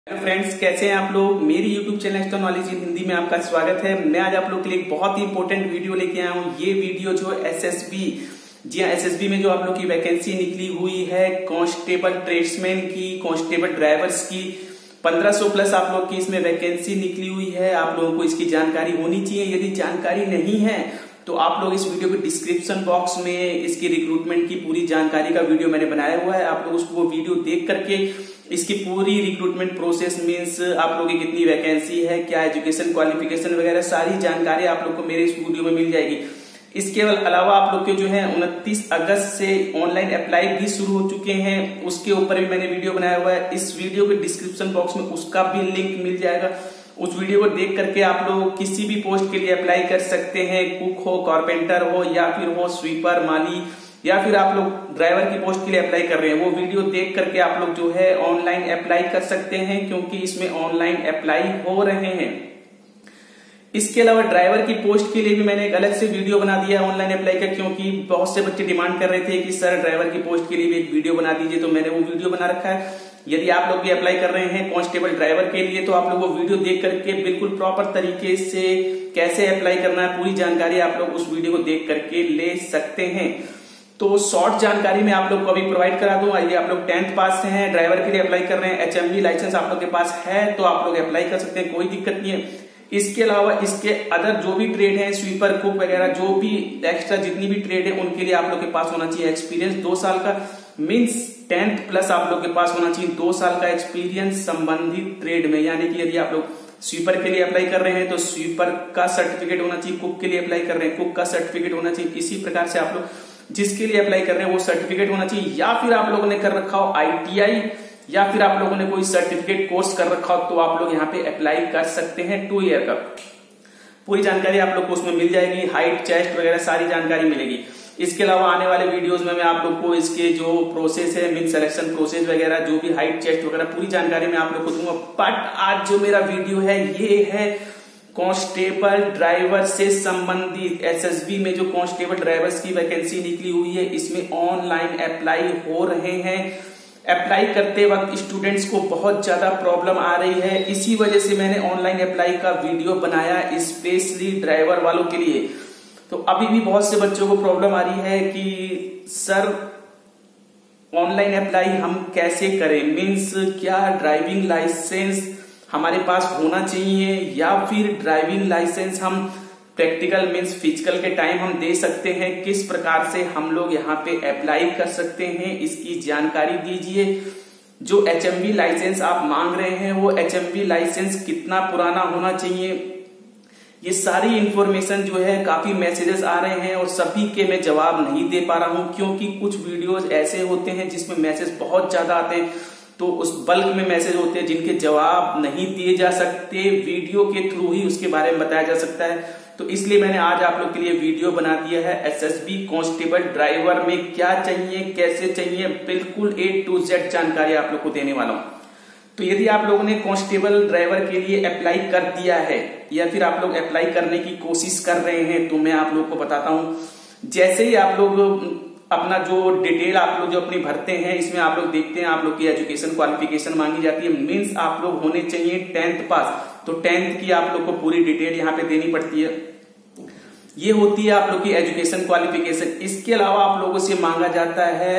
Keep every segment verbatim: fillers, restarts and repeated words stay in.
Hello friends, कैसे हैं आप लोग। मेरी YouTube channel extra knowledge in Hindi में आपका स्वागत है। मैं आज आप लोग के लिए एक बहुत ही इंपॉर्टेंट वीडियो लेके आया हूँ। ये वीडियो जो एसएसबी जी हाँ एसएसबी में जो आप लोग की वैकेंसी निकली हुई है कांस्टेबल ट्रेड्समैन की, कांस्टेबल ड्राइवर्स की, पंद्रह सौ प्लस आप लोग की इसमें वैकेंसी निकली हुई है। आप लोगों को इसकी जानकारी होनी चाहिए। यदि जानकारी नहीं है तो आप लोग इस वीडियो के डिस्क्रिप्शन बॉक्स में इसकी रिक्रूटमेंट की पूरी जानकारी का वीडियो मैंने बनाया हुआ है। आप लोग उसको वो वीडियो देख करके इसकी पूरी रिक्रूटमेंट प्रोसेस मींस आप लोगों की कितनी वैकेंसी है, क्या एजुकेशन क्वालिफिकेशन वगैरह सारी जानकारी आप लोग को मेरे इस वीडियो में मिल जाएगी। इसके अलावा आप लोग के जो है उनतीस अगस्त से ऑनलाइन अप्लाई भी शुरू हो चुके हैं, उसके ऊपर भी मैंने वीडियो बनाया हुआ है। इस वीडियो के डिस्क्रिप्शन बॉक्स में उसका भी लिंक मिल जाएगा। उस वीडियो को देख करके आप लोग किसी भी पोस्ट के लिए अप्लाई कर सकते हैं। कुक हो, कारपेंटर हो, या फिर हो स्वीपर, माली, या फिर आप लोग ड्राइवर की पोस्ट के लिए अप्लाई कर रहे हैं, वो वीडियो देख करके आप लोग जो है ऑनलाइन अप्लाई कर सकते हैं, क्योंकि इसमें ऑनलाइन अप्लाई हो रहे हैं। इसके अलावा ड्राइवर की पोस्ट के लिए भी मैंने एक अलग से वीडियो बना दिया है ऑनलाइन अप्लाई का, क्योंकि बहुत से बच्चे डिमांड कर रहे थे कि सर ड्राइवर की पोस्ट के लिए भी एक वीडियो बना दीजिए, तो मैंने वो वीडियो बना रखा है। यदि आप लोग भी अप्लाई कर रहे हैं कांस्टेबल ड्राइवर के लिए तो आप लोग वो वीडियो देख करके बिल्कुल प्रॉपर तरीके से कैसे अप्लाई करना है पूरी जानकारी आप लोग उस वीडियो को देख करके ले सकते हैं। तो शॉर्ट जानकारी में आप लोग को अभी प्रोवाइड करा दूं। यदि आप लोग टेंथ पास से हैं, ड्राइवर के लिए अप्लाई कर रहे हैं, एचएमवी लाइसेंस आप लोग के पास है तो आप लोग अप्लाई कर सकते हैं, कोई दिक्कत नहीं है। इसके अलावा इसके अदर जो भी ट्रेड है, स्वीपर, कुक वगैरह जो भी एक्स्ट्रा जितनी भी ट्रेड है, उनके लिए आप लोग के पास होना चाहिए एक्सपीरियंस दो साल का, मीन्स टेंथ प्लस आप लोग के पास होना चाहिए दो साल का एक्सपीरियंस संबंधित ट्रेड में। यानी कि यदि आप लोग स्वीपर के लिए अप्लाई कर रहे हैं तो स्वीपर का सर्टिफिकेट होना चाहिए, कुक के लिए अप्लाई कर रहे हैं कुक का सर्टिफिकेट होना चाहिए। इसी प्रकार से आप लोग जिसके लिए अप्लाई कर रहे हैं वो सर्टिफिकेट होना चाहिए, या फिर आप लोगों ने कर रखा हो आईटीआई, या फिर आप लोगों ने कोई सर्टिफिकेट कोर्स कर रखा हो, तो आप लोग यहाँ पे अप्लाई कर सकते हैं। टू ईयर का पूरी जानकारी आप लोग को उसमें मिल जाएगी, हाइट, चेस्ट वगैरह सारी जानकारी मिलेगी। इसके अलावा आने वाले वीडियोस में मैं आप लोग को इसके जो प्रोसेस है, मीन सिलेक्शन प्रोसेस वगैरह, जो भी हाइट, चेस्ट वगैरह पूरी जानकारी मैं आप लोग को दूंगा। बट आज जो मेरा वीडियो है ये है कांस्टेबल ड्राइवर से संबंधित। एसएसबी में जो कांस्टेबल ड्राइवर्स की वैकेंसी निकली हुई है, इसमें ऑनलाइन अप्लाई हो रहे हैं। अप्लाई करते वक्त स्टूडेंट्स को बहुत ज्यादा प्रॉब्लम आ रही है, इसी वजह से मैंने ऑनलाइन अप्लाई का वीडियो बनाया स्पेशली ड्राइवर वालों के लिए। तो अभी भी बहुत से बच्चों को प्रॉब्लम आ रही है कि सर ऑनलाइन अप्लाई हम कैसे करें, मीन्स क्या ड्राइविंग लाइसेंस हमारे पास होना चाहिए, या फिर ड्राइविंग लाइसेंस हम प्रैक्टिकल मीन्स फिजिकल के टाइम हम दे सकते हैं, किस प्रकार से हम लोग यहाँ पे अप्लाई कर सकते हैं, इसकी जानकारी दीजिए। जो एचएमवी लाइसेंस आप मांग रहे हैं वो एचएमवी लाइसेंस कितना पुराना होना चाहिए, ये सारी इंफॉर्मेशन जो है काफी मैसेजेस आ रहे हैं और सभी के मैं जवाब नहीं दे पा रहा हूं, क्योंकि कुछ वीडियोस ऐसे होते हैं जिसमें मैसेज बहुत ज्यादा आते हैं, तो उस बल्क में मैसेज होते हैं जिनके जवाब नहीं दिए जा सकते, वीडियो के थ्रू ही उसके बारे में बताया जा सकता है। तो इसलिए मैंने आज आप लोग के लिए वीडियो बना दिया है एसएसबी कांस्टेबल ड्राइवर में क्या चाहिए, कैसे चाहिए, बिल्कुल ए टू जेड जानकारी आप लोग को देने वाला हूं। तो यदि आप लोगों ने कांस्टेबल ड्राइवर के लिए अप्लाई कर दिया है, या फिर आप लोग अप्लाई करने की कोशिश कर रहे हैं, तो मैं आप लोग को बताता हूं। जैसे ही आप लोग अपना जो डिटेल आप लोग जो अपनी भरते हैं, इसमें आप लोग देखते हैं आप लोग की एजुकेशन क्वालिफिकेशन मांगी जाती है, मीन्स आप लोग होने चाहिए टेंथ पास। तो टेंथ की आप लोग को पूरी डिटेल यहाँ पे देनी पड़ती है। ये होती है आप लोग की एजुकेशन क्वालिफिकेशन। इसके अलावा आप लोगों से मांगा जाता है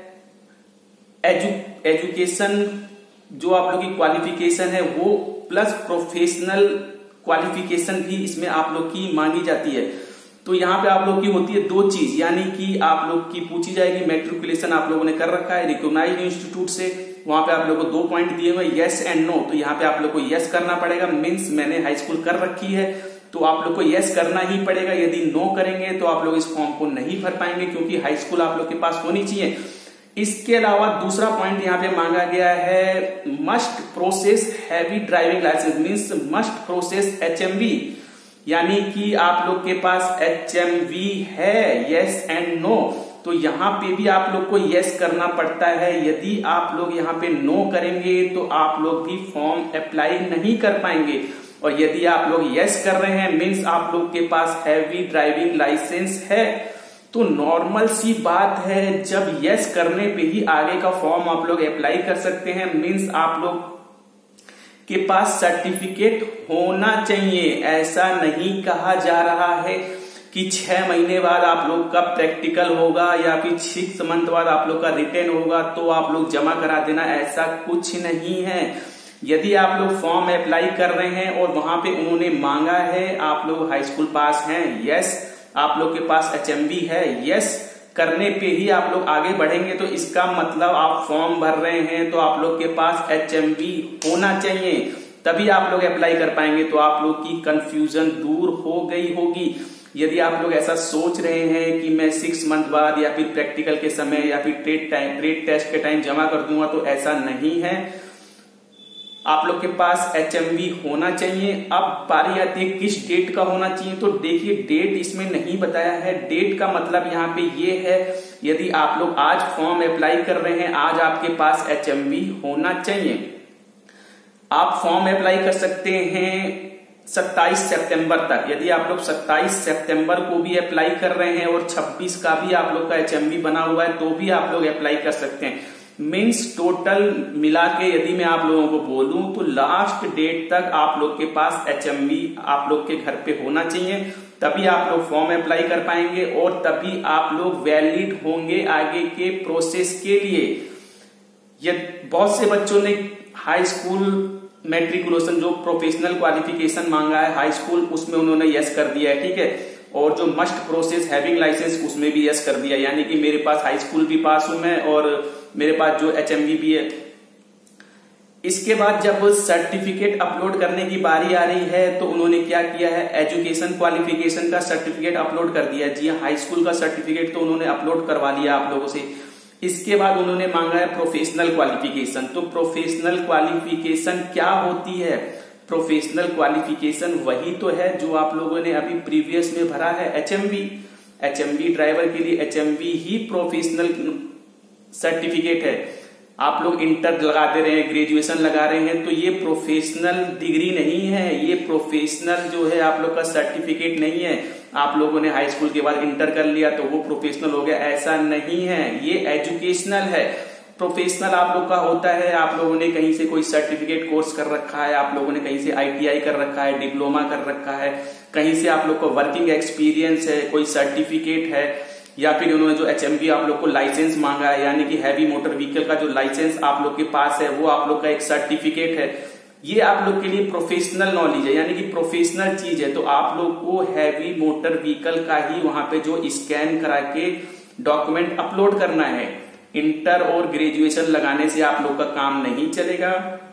एजु, एजुकेशन जो आप लोग की क्वालिफिकेशन है वो प्लस प्रोफेशनल क्वालिफिकेशन भी इसमें आप लोग की मांगी जाती है। तो यहाँ पे आप लोग की होती है दो चीज, यानी कि आप लोग की पूछी जाएगी मैट्रिकुलेशन आप लोगों ने कर रखा है रिकॉग्नाइज्ड इंस्टीट्यूट से, वहां पे आप लोगों को दो पॉइंट दिए हुए यस एंड नो, तो यहाँ पे आप लोग को यस करना पड़ेगा। मीन्स मैंने हाई स्कूल कर रखी है तो आप लोग को यस करना ही पड़ेगा। यदि नो करेंगे तो आप लोग इस फॉर्म को नहीं भर पाएंगे, क्योंकि हाई स्कूल आप लोग के पास होनी चाहिए। इसके अलावा दूसरा पॉइंट यहाँ पे मांगा गया है must process heavy driving licence, means must process HMV, यानी कि आप लोग के पास एचएमवी है, यस एंड नो। तो यहाँ पे भी आप लोग को यस करना पड़ता है। यदि आप लोग यहाँ पे नो करेंगे तो आप लोग भी फॉर्म अप्लाई नहीं कर पाएंगे। और यदि आप लोग यस कर रहे हैं, मीन्स आप लोग के पास हैवी ड्राइविंग लाइसेंस है, तो नॉर्मल सी बात है जब यस करने पे ही आगे का फॉर्म आप लोग अप्लाई कर सकते हैं। मीन्स आप लोग के पास सर्टिफिकेट होना चाहिए। ऐसा नहीं कहा जा रहा है कि छह महीने बाद आप लोग का प्रैक्टिकल होगा या फिर सिक्स मंथ बाद आप लोग का रिटर्न होगा तो आप लोग जमा करा देना, ऐसा कुछ नहीं है। यदि आप लोग फॉर्म अप्लाई कर रहे हैं और वहां पे उन्होंने मांगा है आप लोग हाई स्कूल पास हैं, यस, आप लोग के पास एच एम वी है, यस, करने पे ही आप लोग आगे बढ़ेंगे, तो इसका मतलब आप फॉर्म भर रहे हैं तो आप लोग के पास एच एम वी होना चाहिए, तभी आप लोग अप्लाई कर पाएंगे। तो आप लोग की कंफ्यूजन दूर हो गई होगी। यदि आप लोग ऐसा सोच रहे हैं कि मैं सिक्स मंथ बाद या फिर प्रैक्टिकल के समय या फिर ट्रेड टाइम ट्रेड टेस्ट के टाइम जमा कर दूंगा, तो ऐसा नहीं है। आप लोग के पास एच एम वी होना चाहिए। अब बारी आती है किस डेट का होना चाहिए, तो देखिए डेट इसमें नहीं बताया है। डेट का मतलब यहाँ पे ये है, यदि आप लोग आज फॉर्म अप्लाई कर रहे हैं, आज आपके पास एच एम वी होना चाहिए। आप फॉर्म अप्लाई कर सकते हैं सत्ताईस सितंबर तक। यदि आप लोग सत्ताईस सितंबर को भी अप्लाई कर रहे हैं और छब्बीस का भी आप लोग का एच एम वी बना हुआ है तो भी आप लोग अप्लाई कर सकते हैं। मीन्स टोटल मिला के यदि मैं आप लोगों को बोलूं तो लास्ट डेट तक आप लोग के पास एच एम वी आप लोग के घर पे होना चाहिए, तभी आप लोग फॉर्म अप्लाई कर पाएंगे और तभी आप लोग वैलिड होंगे आगे के प्रोसेस के लिए। ये बहुत से बच्चों ने हाई स्कूल मैट्रिकुलेशन जो प्रोफेशनल क्वालिफिकेशन मांगा है हाई स्कूल, उसमें उन्होंने यस कर दिया है, ठीक है, और जो मस्ट प्रोसेस हैविंग लाइसेंस उसमें भी यस कर दिया, यानी कि मेरे पास हाई स्कूल भी पास हूं मैं और मेरे पास जो एच एम वी भी है। इसके बाद जब सर्टिफिकेट अपलोड करने की बारी आ रही है तो उन्होंने क्या किया है, एजुकेशन क्वालिफिकेशन का सर्टिफिकेट अपलोड कर दिया। जी हाई स्कूल का सर्टिफिकेट तो उन्होंने अपलोड करवा लिया आप लोगों से। इसके बाद उन्होंने मांगा है प्रोफेशनल क्वालिफिकेशन। तो प्रोफेशनल क्वालिफिकेशन क्या होती है? प्रोफेशनल क्वालिफिकेशन वही तो है जो आप लोगों ने अभी प्रीवियस में भरा है, H M V. H M V driver के लिए एच एम वी ही प्रोफेशनल सर्टिफिकेट है। आप लोग इंटर लगा दे रहे हैं, ग्रेजुएशन लगा रहे हैं, तो ये प्रोफेशनल डिग्री नहीं है, ये प्रोफेशनल जो है आप लोग का सर्टिफिकेट नहीं है। आप लोगों ने हाई स्कूल के बाद इंटर कर लिया तो वो प्रोफेशनल हो गया, ऐसा नहीं है, ये एजुकेशनल है। प्रोफेशनल आप लोग का होता है, आप लोगों ने कहीं से कोई सर्टिफिकेट कोर्स कर रखा है, आप लोगों ने कहीं से आई टी आई कर रखा है, डिप्लोमा कर रखा है, कहीं से आप लोग को वर्किंग एक्सपीरियंस है, कोई सर्टिफिकेट है, या फिर उन्होंने जो एच एम वी आप लोग को लाइसेंस मांगा है, यानी कि हैवी मोटर व्हीकल का जो लाइसेंस आप लोग के पास है वो आप लोग का एक सर्टिफिकेट है। ये आप लोग के लिए प्रोफेशनल नॉलेज है, यानी कि प्रोफेशनल चीज है। तो आप लोग को हैवी मोटर व्हीकल का ही वहां पे जो स्कैन करा के डॉक्यूमेंट अपलोड करना है। इंटर और ग्रेजुएशन लगाने से आप लोग का काम नहीं चलेगा,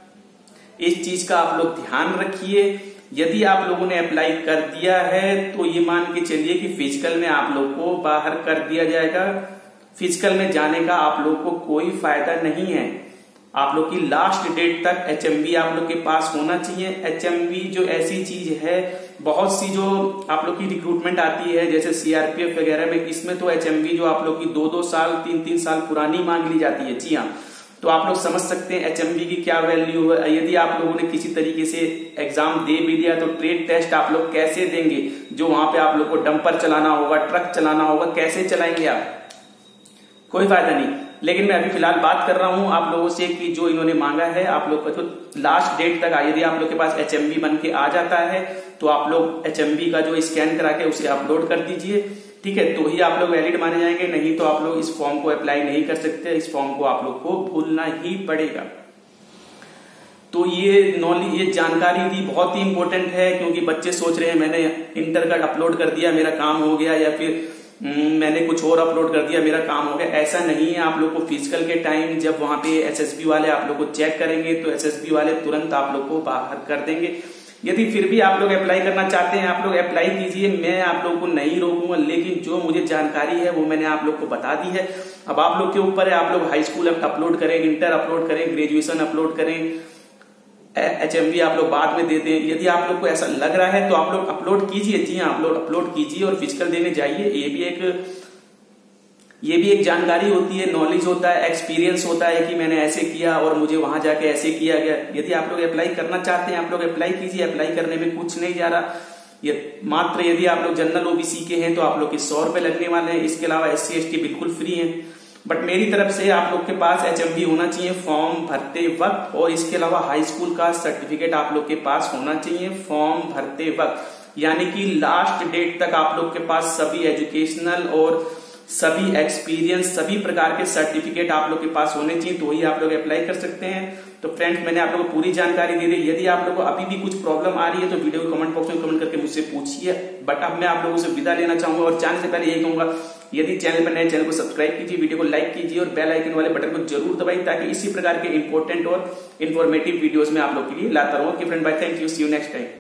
इस चीज का आप लोग ध्यान रखिए। यदि आप लोगों ने अप्लाई कर दिया है तो ये मान के चलिए कि फिजिकल में आप लोग को बाहर कर दिया जाएगा। फिजिकल में जाने का आप लोग को कोई फायदा नहीं है। आप लोग की लास्ट डेट तक एच एम वी आप लोग के पास होना चाहिए। एच एम वी जो ऐसी चीज है, बहुत सी जो आप लोग की रिक्रूटमेंट आती है जैसे सी आर पी एफ वगैरह में, इसमें तो एच एम वी जो आप लोग की दो दो साल तीन तीन साल पुरानी मांग ली जाती है। जी हाँ, तो आप लोग समझ सकते हैं एच एम वी की क्या वैल्यू है। यदि आप लोगों ने किसी तरीके से एग्जाम दे भी दिया तो ट्रेड टेस्ट आप लोग कैसे देंगे? जो वहां पे आप लोग को डंपर चलाना होगा, ट्रक चलाना होगा, कैसे चलाएंगे आप? कोई फायदा नहीं। लेकिन मैं अभी फिलहाल बात कर रहा हूं आप लोगों से कि जो इन्होंने मांगा है आप लोग का तो लास्ट डेट तक, यदि आप लोग के पास एच एम वी बन के आ जाता है तो आप लोग एच एम वी का जो स्कैन करा के उसे अपलोड कर दीजिए, ठीक है, तो ही आप लोग वैलिड माने जाएंगे। नहीं तो आप लोग इस फॉर्म को अप्लाई नहीं कर सकते, इस फॉर्म को आप लोग को भूलना ही पड़ेगा। तो ये नॉलेज, ये जानकारी दी बहुत ही इंपॉर्टेंट है, क्योंकि बच्चे सोच रहे हैं मैंने इंटर का अपलोड कर दिया मेरा काम हो गया, या फिर मैंने कुछ और अपलोड कर दिया मेरा काम हो गया। ऐसा नहीं है। आप लोग को फिजिकल के टाइम जब वहां पे एस एस बी वाले आप लोग को चेक करेंगे तो एस एस बी वाले तुरंत आप लोग को बाहर कर देंगे। यदि फिर भी आप लोग अप्लाई करना चाहते हैं आप लोग अप्लाई कीजिए, मैं आप लोग को नहीं रोकूंगा, लेकिन जो मुझे जानकारी है वो मैंने आप लोग को बता दी है। अब आप लोग के ऊपर है, आप लोग हाई स्कूल अपलोड करें, इंटर अपलोड करें, ग्रेजुएशन अपलोड करें, एच एम वी आप लोग बाद में दे दें। यदि आप लोग को ऐसा लग रहा है तो आप लोग अपलोड कीजिए। जी हाँ, अपलोड अपलोड कीजिए और फिजिकल देने जाइए। ये भी एक ये भी एक जानकारी होती है, नॉलेज होता है, एक्सपीरियंस होता है कि मैंने ऐसे किया और मुझे वहां जाके ऐसे किया गया। यदि आप लोग अप्लाई करना चाहते हैं आप लोग अप्लाई कीजिए, अप्लाई करने में कुछ नहीं जा रहा। ये मात्र यदि आप लोग जनरल ओ बी सी के हैं तो आप लोग के सौ रुपए लगने वाले हैं। इसके अलावा एस सी एस टी बिल्कुल फ्री है। बट मेरी तरफ से आप लोग के पास एच एम वी होना चाहिए फॉर्म भरते वक्त, और इसके अलावा हाई स्कूल का सर्टिफिकेट आप लोग के पास होना चाहिए फॉर्म भरते वक्त, यानी कि लास्ट डेट तक आप लोग के पास सभी एजुकेशनल और सभी एक्सपीरियंस सभी प्रकार के सर्टिफिकेट आप लोग के पास होने चाहिए, तो ही आप लोग अप्लाई कर सकते हैं। तो फ्रेंड्स, मैंने आप लोगों को पूरी जानकारी दे दी। यदि आप लोगों को अभी भी कुछ प्रॉब्लम आ रही है तो वीडियो को कमेंट बॉक्स में कमेंट करके मुझसे पूछिए। बट अब मैं आप लोगों से विदा लेना चाहूंगा, और जाने से पहले यही कहूंगा, यदि चैनल पर नए चैनल को सब्सक्राइब कीजिए, वीडियो को लाइक कीजिए और बेल आइकन वाले बटन को जरूर दबाइए, ताकि इसी प्रकार के इंपॉर्टेंट और इन्फॉर्मेटिव वीडियोस में आप लोग के लिए लाता रहूं। Okay friend, bye, thank you, see you next time.